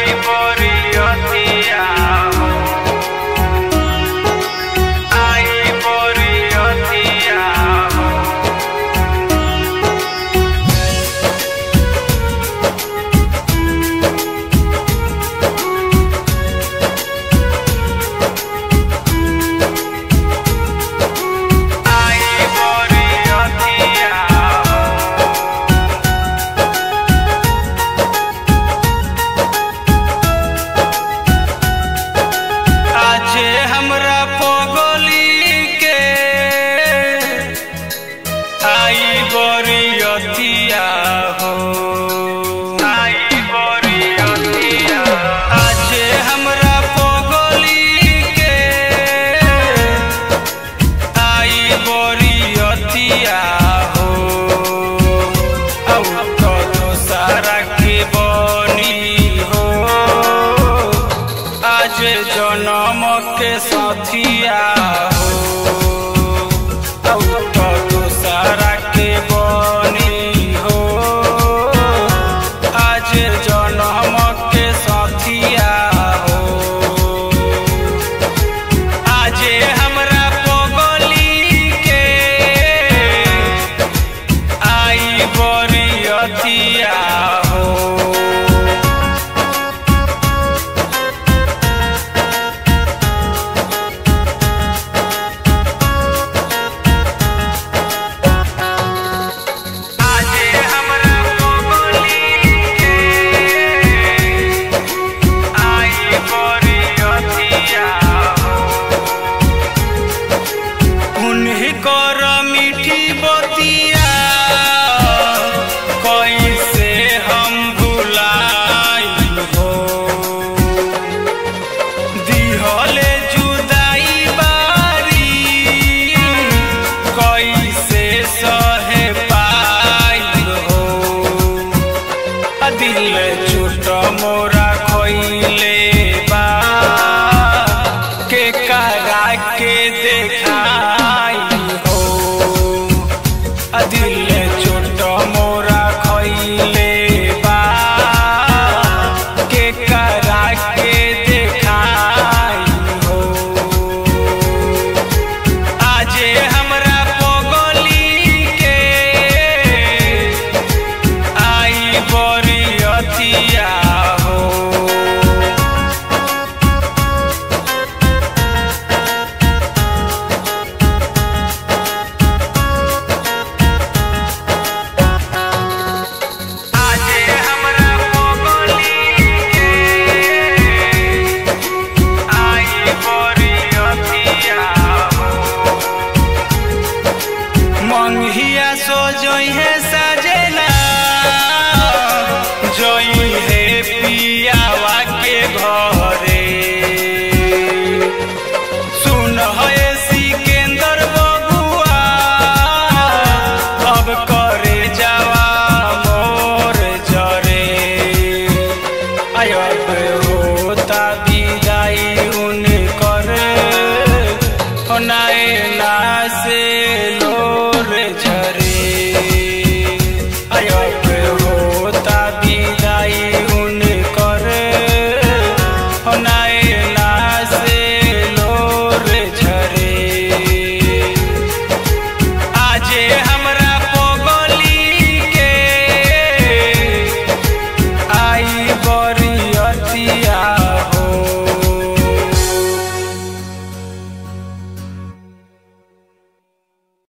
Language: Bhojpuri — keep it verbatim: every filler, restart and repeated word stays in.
जनम के साथिया हो तो दूसरा के बनी हो आज जनम के साथिया हो आज हमरा पगली के आई बरियतिया हो चोट मोरा खोइले बा के करा के देखाई हो दिल चोट मोरा खोइले बा के करा के देखाई हो आज हमरा पगली के आई बरियतिया हो आज हमरा पगली के आई बरियतिया हो मंगिया सो जइहे सजेला जोई है पियावा के घरे सुन है सिकंदर बबुआ अब करे जावा मोर जरे आयो